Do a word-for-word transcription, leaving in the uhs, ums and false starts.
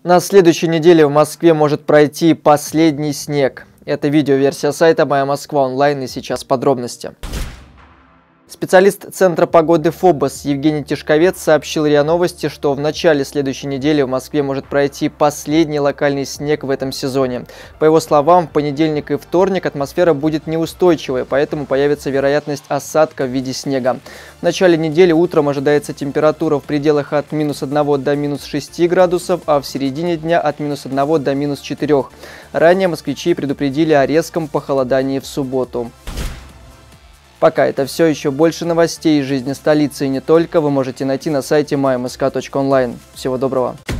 На следующей неделе в Москве может пройти последний снег. Это видеоверсия сайта «Моя Москва онлайн», и сейчас подробности. Специалист Центра погоды ФОБОС Евгений Тишковец сообщил РИА Новости, что в начале следующей недели в Москве может пройти последний локальный снег в этом сезоне. По его словам, в понедельник и вторник атмосфера будет неустойчивой, поэтому появится вероятность осадка в виде снега. В начале недели утром ожидается температура в пределах от минус одного до минус шести градусов, а в середине дня от минус одного до минус четырёх. Ранее москвичи предупредили о резком похолодании в субботу. Пока это все. Еще больше новостей из жизни столицы и не только вы можете найти на сайте май эм эс ка точка онлайн. Всего доброго!